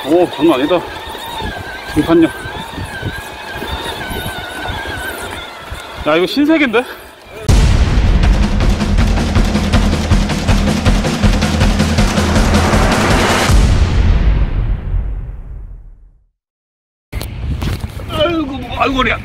오, 장난 아니다. 등판력. 야, 이거 신세계인데? 아이고, 머리야.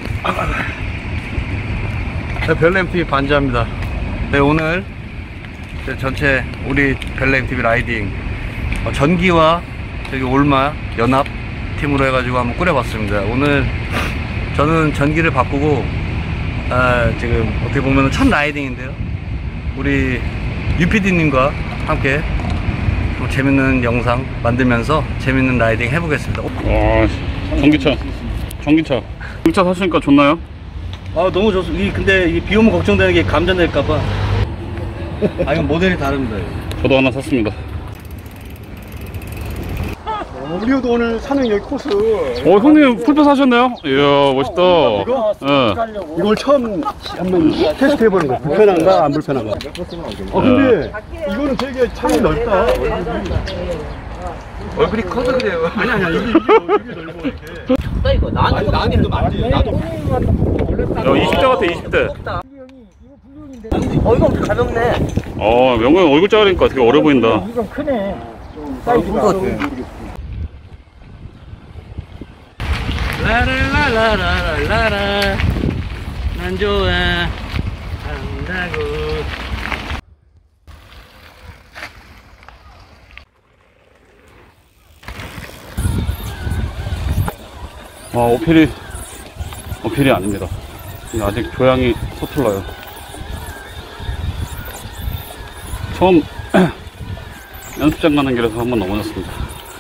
네, 벨렘TV 반지합니다. 네, 오늘 전체 우리 벨렘TV 라이딩 전기와 저기 올마 연합 팀으로 해가지고 한번 꾸려봤습니다. 오늘 저는 전기를 바꾸고 지금 어떻게 보면 첫 라이딩인데요, 우리 UPD님과 함께 또 재밌는 영상 만들면서 재밌는 라이딩 해보겠습니다. 와, 전기차 사시니까 좋나요? 아, 너무 좋습니다. 근데 이 비 오면 걱정되는 게 감전될까봐. 아, 이건 모델이 다릅니다. 저도 하나 샀습니다. 우리도 오늘 사는 여기 코스. 형님 풀표 사셨나요? 이야, 멋있다. 이거? 네. 이걸 처음 한번 테스트 해보는 거야. 불편한가 안 불편한가. 근데 이거는 되게 창이 넓다. 얼굴이 커서 그래요. 아니야, 이게 넓어 이렇게. 이거 나한테도 맞지. 나도. 야, 20대 같아, 20대. 이거 가볍네. 명호형 얼굴 작으니까 되게 어려 보인다. 이건 크네. 사이즈가. 라라라라라라라 난 좋아한다고. 어필이 아닙니다. 아직 조향이 서툴러요. 처음 연습장 가는 길에서 한번 넘어졌습니다.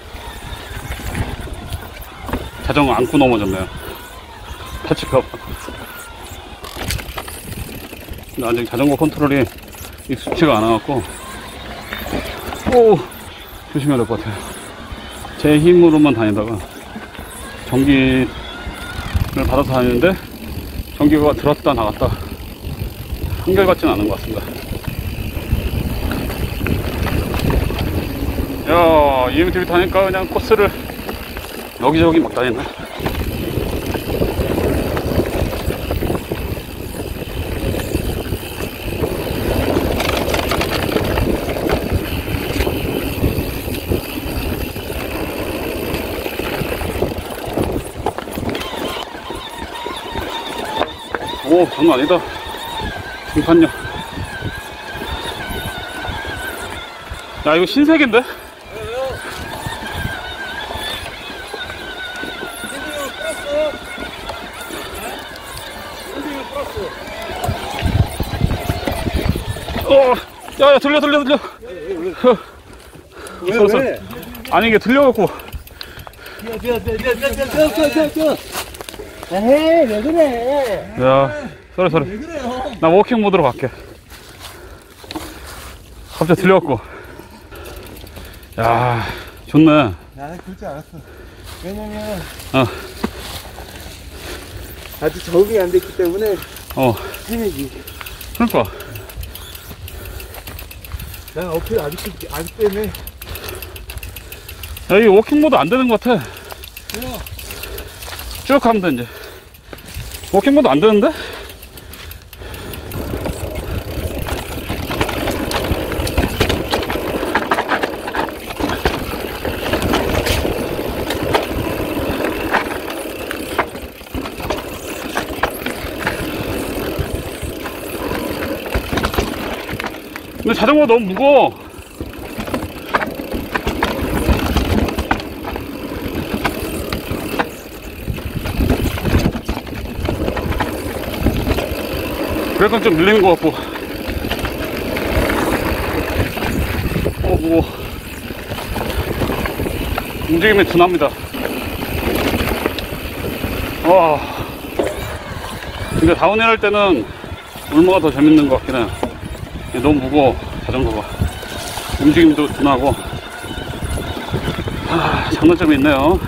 자전거 안고 넘어졌네요. 다칠까봐. 근데 아직 자전거 컨트롤이 익숙치가 않아갖고 조심해야 될 것 같아요. 제 힘으로만 다니다가 전기를 받아서 다니는데 전기가 들었다 나갔다 한결같지는 않은 것 같습니다. 야, EMTV 타니까 그냥 코스를 여기저기 막 다니네. 오, 장난 아니다. 등판력. 야, 이거 신세계인데? 야, 들려. 왜? 아니, 이게 들려갖고. 에이, 왜 그래? 야, 쏘리. 왜 그래요? 나 워킹 모드로 갈게. 갑자기 들려갖고. 야, 좋네. 나는 그렇지 않았어. 왜냐면 어. 아직 적응이 안 됐기 때문에 힘이지. 그러니까. 난 어필 아직 때문에. 야, 이 워킹 모드 안 되는 것 같아. 쭉 하면 돼, 이제. 워킹 모드 안 되는데? 근데 자전거가 너무 무거워. 그래서 좀 밀리는 것 같고. 무거워. 움직임이 둔합니다. 와. 근데 다운힐 할 때는 울모가 더 재밌는 것 같긴 해. 너무 무거워, 자전거가. 움직임도 둔하고. 장단점이 있네요.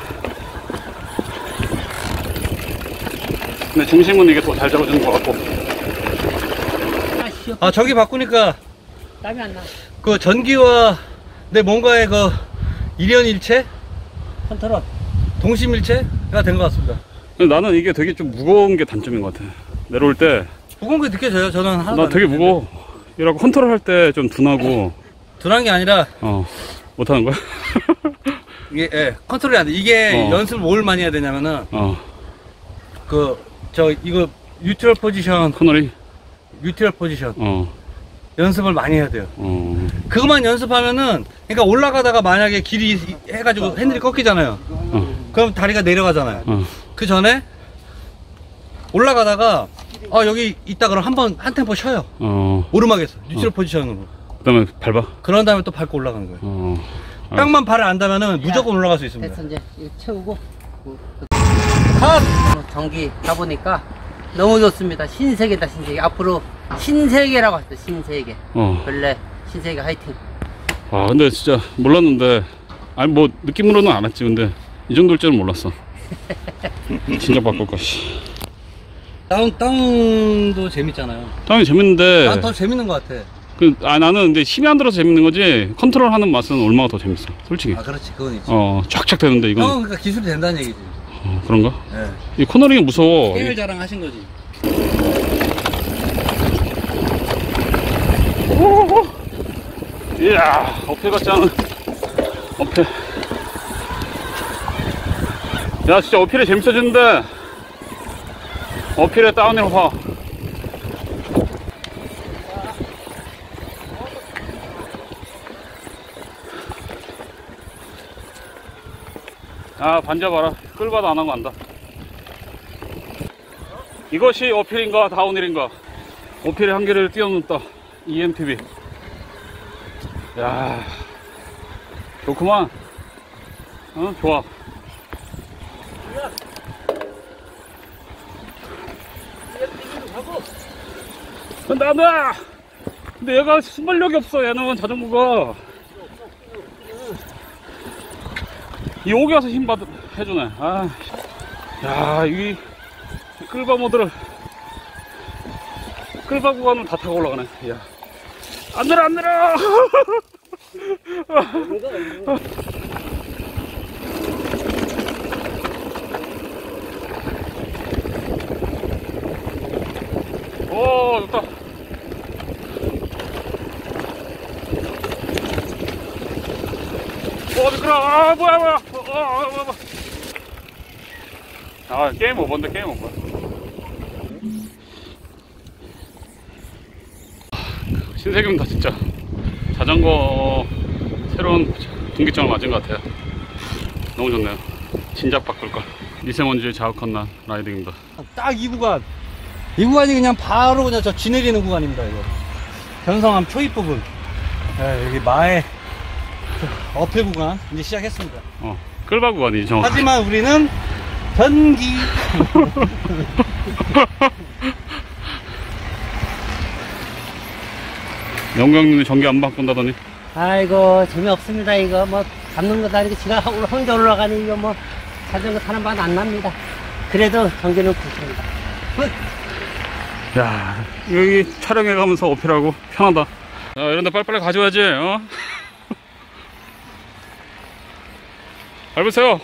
근데 중심은 이게 더 잘 잡아주는 것 같고. 아, 저기 바꾸니까 땀이 안 나. 그 전기와 내 뭔가의 그 일연일체? 컨트롤 동시밀체가 된 것 같습니다. 근데 나는 이게 되게 좀 무거운 게 단점인 것 같아. 내려올 때. 무거운 게 느껴져요. 저는 하나도 나 안 되게 느끼는데. 무거워. 이라고 컨트롤 할 때 좀 둔하고. 둔한 게 아니라 못하는 거야? 이게 컨트롤이 안 돼. 이게 연습을 뭘 많이 해야 되냐면은 이거 뉴트럴 포지션 코너리? 뉴트럴 포지션 연습을 많이 해야 돼요. 어. 그것만 연습하면은, 그러니까 올라가다가 만약에 길이 해가지고 핸들이 꺾이잖아요. 그럼 다리가 내려가잖아요. 그 전에 올라가다가 여기 있다 그러면 한 템포 쉬어요. 오르막에서 뉴트럴 포지션으로. 그 다음에 밟아? 그런 다음에 또 밟고 올라가는 거예요. 알았어. 땅만 발을 안 닿으면은 무조건 올라갈 수 있습니다. 됐어, 이제 이거 채우고 컷! 전기 가보니까 너무 좋습니다. 신세계다, 신세계. 앞으로 신세계라고 하셨어요. 신세계. 원래 신세계 화이팅. 아, 근데 진짜 몰랐는데, 아니 뭐 느낌으로는 알았지. 근데 이 정도일 줄은 몰랐어. 진짜 바꿀 거. 다운도 재밌잖아요. 다운이 재밌는데. 난 더 재밌는 것 같아. 나는 근데 힘이 안 들어서 재밌는 거지. 컨트롤 하는 맛은 얼마나 더 재밌어. 솔직히. 아, 그렇지. 그건 있지. 쫙쫙 되는데 이건. 그러니까 기술이 된다는 얘기지. 그런가? 네. 이 코너링이 무서워. 게임을 자랑하신 거지. 이야, 어필 같지 않은 어필. 야, 진짜 어필이 재밌어지는데. 어필에 다운힐 화. 아, 반잡아라. 끌바도 안 하고 간다. 이것이 어필인가 다운힐인가. 어필의 한계를 뛰어넘다. EMTB. 야, 좋구만. 좋아. 간다. 근데 얘가 순발력이 없어. 얘는 자전거가. 여기 와서 힘 해주네. 야, 이 끌바 모드를 끌바 구간을 다 타고 올라가네. 야, 안 내려. 오, 좋다. 미끄러워. 뭐야. 게임 오버인데, 게임 오버. 신세계입니다, 진짜. 자전거 새로운 분기점을 맞은 것 같아요. 너무 좋네요. 진작 바꿀걸. 미세먼지에 자극한 날 라이딩입니다. 딱 이 구간. 이 구간이 그냥 바로 그냥 저 지내리는 구간입니다, 이거. 변성암 초입 부분. 네, 여기 마의 어필 구간 이제 시작했습니다. 끌바 구간이 정확하게. 하지만 우리는 전기. 영광님이 전기 안 바꾼다더니. 아이고 재미없습니다. 이거 뭐 잡는 것도 아니고 지가 혼자 올라가니 이거 뭐 자전거 타는 맛 안 납니다. 그래도 전기는 좋습니다. 야, 여기 촬영해 가면서 어필하고 편하다. 이런데 빨리빨리 가져야지. 밟으세요.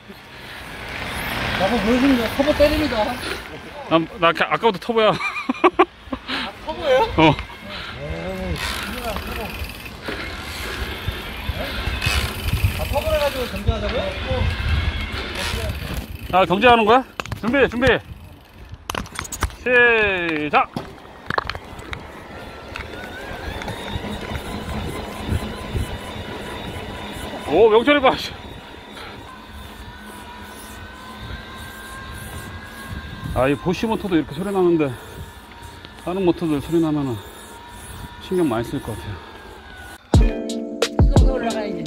나도 보여줍니다. 터보 때립니다. 나 아까부터 터보야. 터보예요? 터보를 해가지고 경쟁하자고요? 경쟁하는 거야? 준비. 시작. 오, 명철이 봐. 이 보쉬 모터도 이렇게 소리 나는데 다른 모터들 소리 나면은 신경 많이 쓸 것 같아요. 수동도 올라가야지.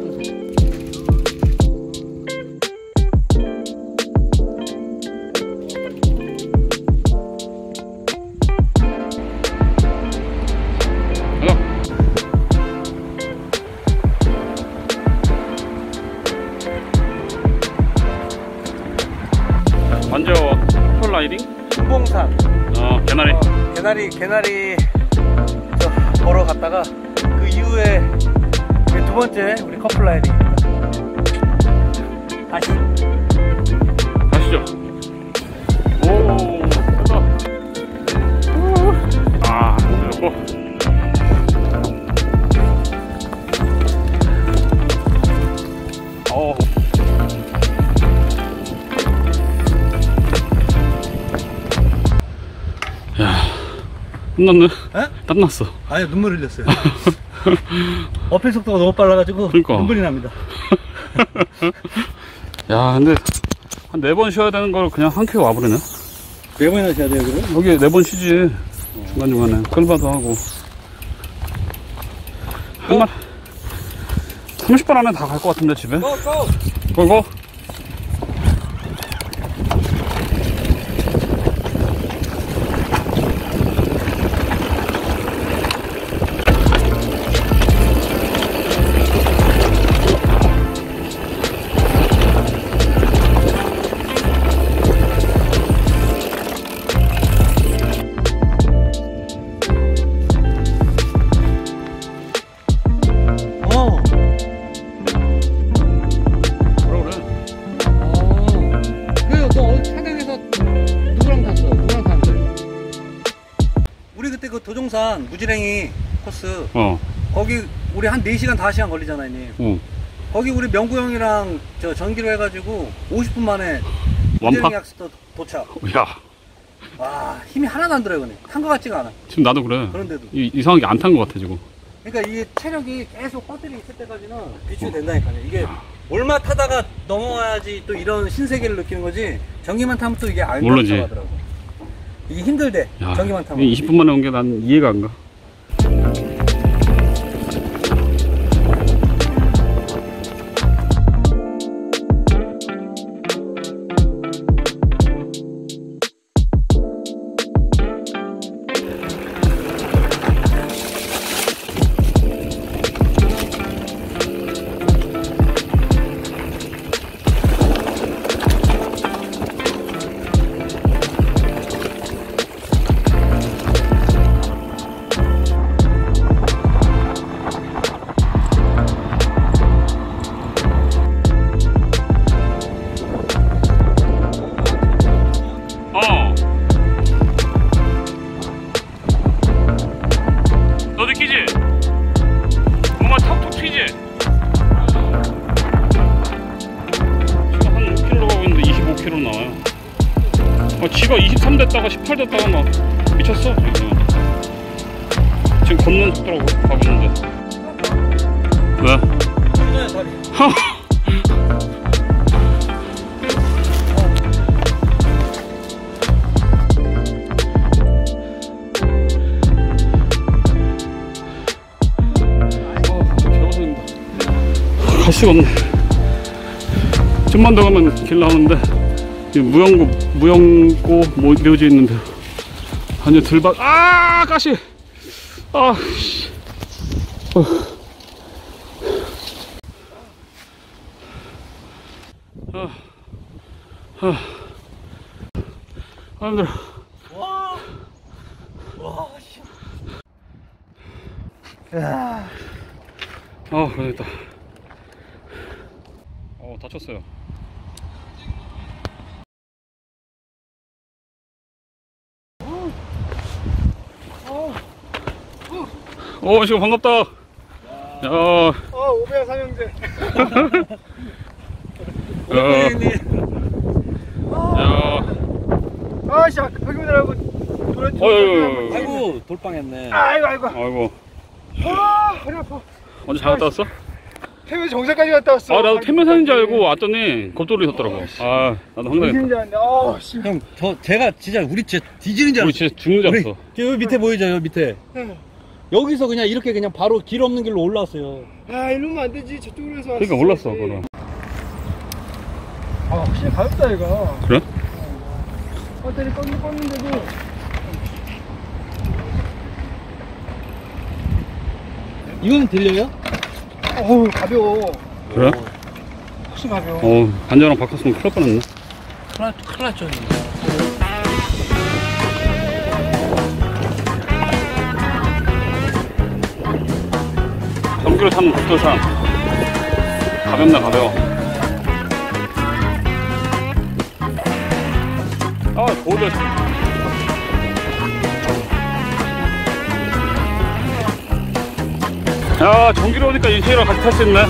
먼저 폴라이딩? 신봉산. 개나리. 개나리 보러 갔다가 그 이후에 두 번째 우리 커플 라이딩입니다. 땀났네? 에? 땀났어. 아니 눈물 흘렸어요. 어필 속도가 너무 빨라가지고 그러니까. 눈물이 납니다. 야, 근데 한 4번 쉬어야 되는 걸 그냥 한 큐에 와버리네. 4번이나 쉬어야 돼요 그럼? 여기 4번 쉬지. 중간중간에 끌바도 하고. 한 말 30분 안에 다 갈 것 같은데 집에. 고고. 도종산 무지랭이 코스 거기 우리 한 4시간 5시간 걸리잖아요 형님. 거기 우리 명구 형이랑 저 전기로 해가지고 50분 만에 무지랭이 약수도 도착. 야, 와 힘이 하나도 안 들어요. 근데 탄 것 같지가 않아. 지금 나도 그래. 그런데도 이상하게 안 탄 것 같아 지금. 그러니까 이 체력이 계속 배터리 있을 때까지는 비축이 된다니까요. 이게 얼마 타다가 넘어와야지 또 이런 신세계를 느끼는 거지. 전기만 타면 또 이게 알고 하더라고. 이게 힘들대. 야, 전기만 타면. 20분 만에 온 게 난 이해가 안 가. 너 느끼지? 뭔가 턱턱 튀지? 지금 한 5km 가고 있는데 25km 나와요. 지가 23 됐다가 18 됐다가 막 미쳤어. 지금 걷는 속도라고 가고 있는데. 왜? 갈 수가 없네. 좀만 더 가면 길 나오는데 무영고 묘지 있는데 완전 들박. 아 가시. 아 씨. 힘들어. 그랬다. 다쳤어요. 지금 반갑다. 야. 오배야 삼형제. 아씨, 여기들하고 아이고 돌빵했네. 아이고. 허리 아파. 언제 잘 갔다 왔어? 태면 정상까지 갔다 왔어. 나도 태면산인 줄 알고 왔더니 겁돌이 섰더라고. 나도 황당했다. 형, 제가 진짜 우리 진짜 뒤지는 줄 우리 알았어. 진짜 죽는 줄 알았어. 여기 밑에 보이죠, 여기 밑에. 여기서 그냥 이렇게 그냥 바로 길 없는 길로 올라왔어요. 이러면 안 되지. 저쪽으로 해서. 그러니까 몰랐어, 그거는. 확실히 가볍다, 얘가. 그래? 배터리 껐는데도. 이거는 들려요? 가벼워. 그래? 훨씬 가벼워. 반자랑 바꿨으면 큰일 날 뻔했네. 큰일 났죠. 전기로 타는 국도산. 가볍네, 가벼워. 더워져. 야, 전기로 오니까 인체랑 같이 탈 수 있네.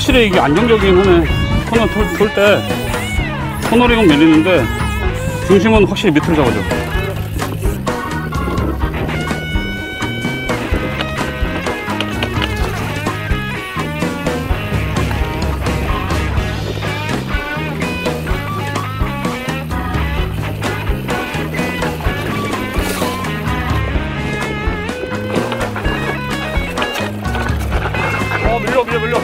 확실히 이게 안정적이긴 하네. 코너 돌 때 코너링은 밀리는데 중심은 확실히 밑으로 잡아줘. 밀려.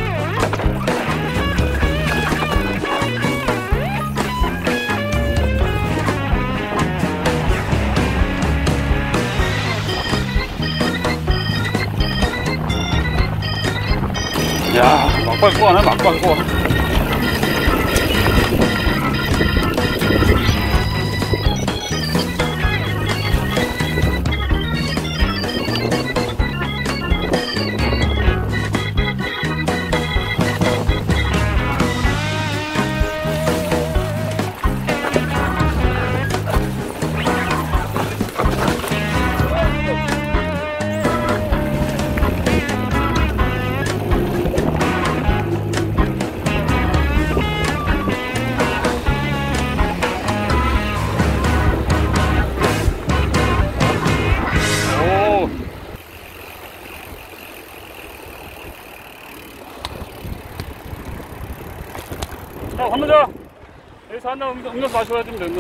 야, 막발 꼬아네, 막발 꼬아. 자, 건너자. 여기서 한 잔 음료수 마셔야 되면 된다.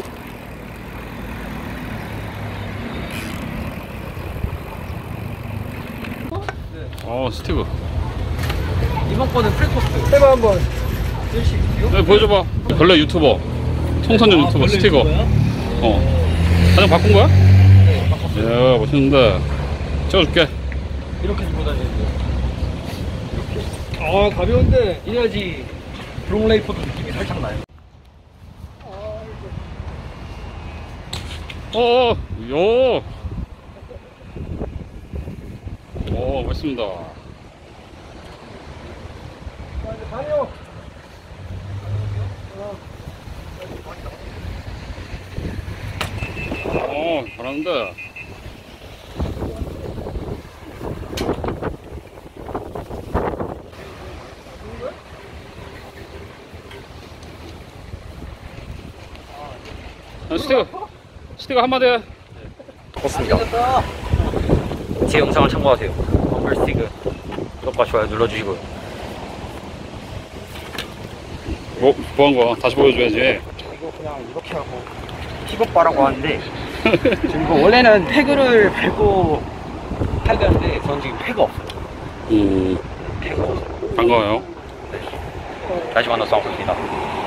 스티브. 이번 거는 프리코스. 해봐 한번. 네, 보여줘봐. 벌레 유튜버. 청소년 유튜버 벌레 스티거. 유튜버야? 사장 바꾼 거야? 네, 바꿨어. 이야, 멋있는데. 찍어줄게. 이렇게 들고 다니는데. 이렇게. 가벼운데 이래야지 브롱레이포드 느낌이 살짝 나요. 요. 멋있습니다. 잘하는데. 스티거 한마디 해. 좋습니다. 제 영상을 참고하세요. 럼블스티그 구독과 좋아요 눌러주시고요. 뭐한 거야? 다시 보여줘야지. 이거 그냥 이렇게 하고 픽업바라고 하는데 지금 이거 원래는 패그를 밟고 타야 되는데 저는 지금 패가 없어요. 패가 없어요. 반가워요. 다시 만나서 반갑습니다.